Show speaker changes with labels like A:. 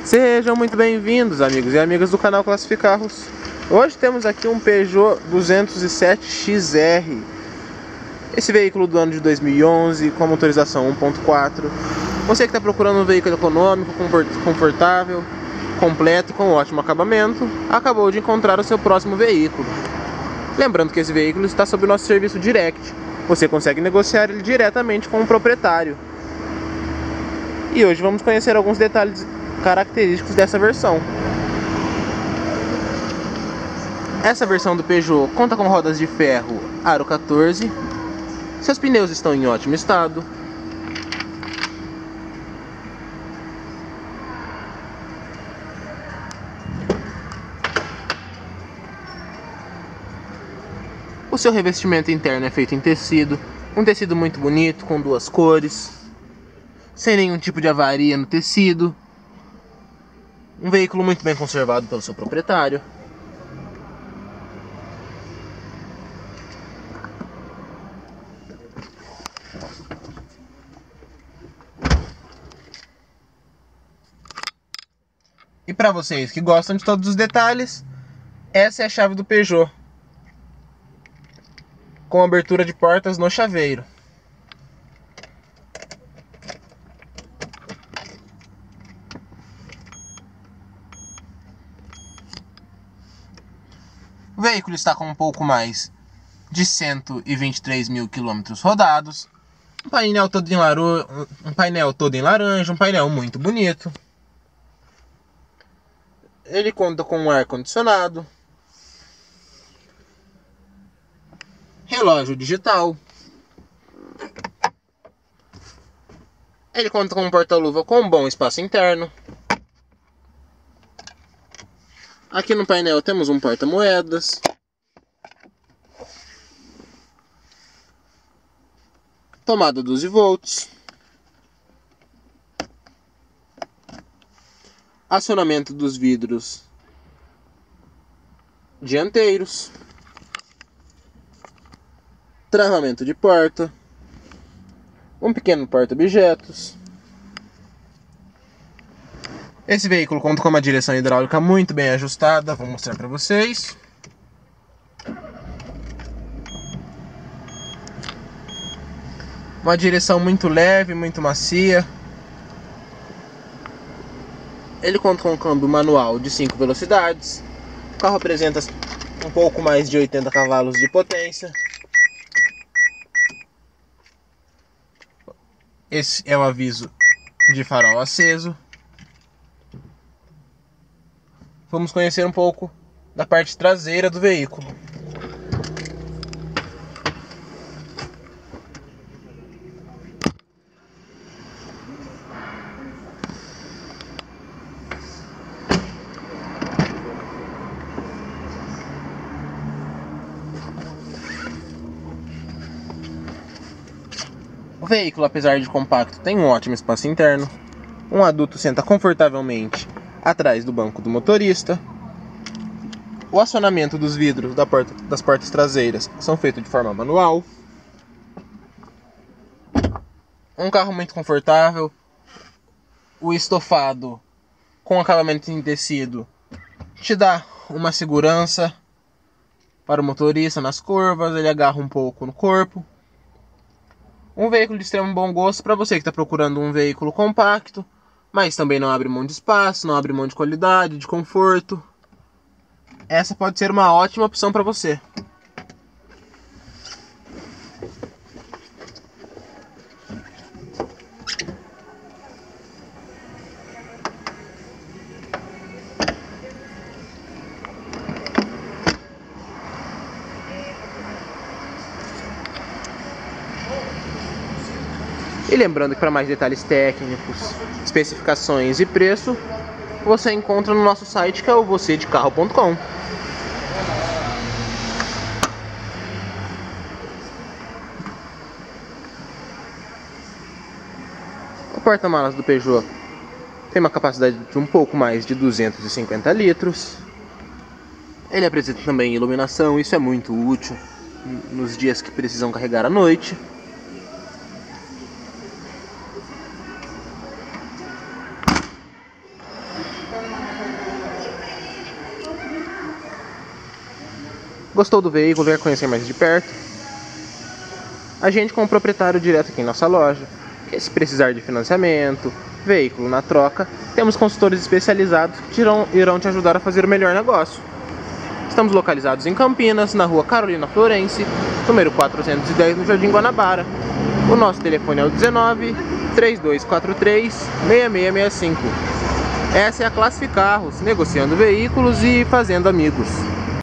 A: Sejam muito bem-vindos, amigos e amigas do canal Classificarros. Hoje temos aqui um Peugeot 207XR. Esse veículo do ano de 2011, com a motorização 1.4. Você que está procurando um veículo econômico, confortável, completo e com ótimo acabamento, acabou de encontrar o seu próximo veículo. Lembrando que esse veículo está sob o nosso serviço Direct. Você consegue negociar ele diretamente com o proprietário. E hoje vamos conhecer alguns detalhes característicos dessa versão. Essa versão do Peugeot conta com rodas de ferro aro 14. Seus pneus estão em ótimo estado. O seu revestimento interno é feito em tecido, um tecido muito bonito, com duas cores, sem nenhum tipo de avaria no tecido. Um veículo muito bem conservado pelo seu proprietário. E para vocês que gostam de todos os detalhes, essa é a chave do Peugeot, com abertura de portas no chaveiro. O veículo está com um pouco mais de 123 mil quilômetros rodados. Um painel todo em laranja, um painel muito bonito. Ele conta com um ar-condicionado, relógio digital. Ele conta com um porta-luva com um bom espaço interno. Aqui no painel temos um porta-moedas. Tomada 12 volts. Acionamento dos vidros dianteiros. Travamento de porta. Um pequeno porta-objetos. Esse veículo conta com uma direção hidráulica muito bem ajustada. Vou mostrar para vocês. Uma direção muito leve, muito macia. Ele conta com um câmbio manual de 5 velocidades. O carro apresenta um pouco mais de 80 cavalos de potência. Esse é o aviso de farol aceso. Vamos conhecer um pouco da parte traseira do veículo. O veículo, apesar de compacto, tem um ótimo espaço interno. Um adulto senta confortavelmente atrás do banco do motorista. O acionamento dos vidros das portas traseiras são feitos de forma manual. Um carro muito confortável. O estofado com acabamento em tecido te dá uma segurança para o motorista nas curvas. Ele agarra um pouco no corpo. Um veículo de extremo bom gosto para você que está procurando um veículo compacto, mas também não abre mão de espaço, não abre mão de qualidade, de conforto. Essa pode ser uma ótima opção para você. E lembrando que para mais detalhes técnicos, especificações e preço, você encontra no nosso site, que é o vocêdecarro.com. O porta-malas do Peugeot tem uma capacidade de um pouco mais de 250 litros. Ele apresenta também iluminação, isso é muito útil nos dias que precisam carregar à noite. Gostou do veículo, quer conhecer mais de perto? Agende com o proprietário direto aqui em nossa loja. E se precisar de financiamento, veículo na troca, temos consultores especializados que irão te ajudar a fazer o melhor negócio. Estamos localizados em Campinas, na rua Carolina Florense, número 410, no Jardim Guanabara. O nosso telefone é o 19-3243-6665. Essa é a Classificarros, negociando veículos e fazendo amigos.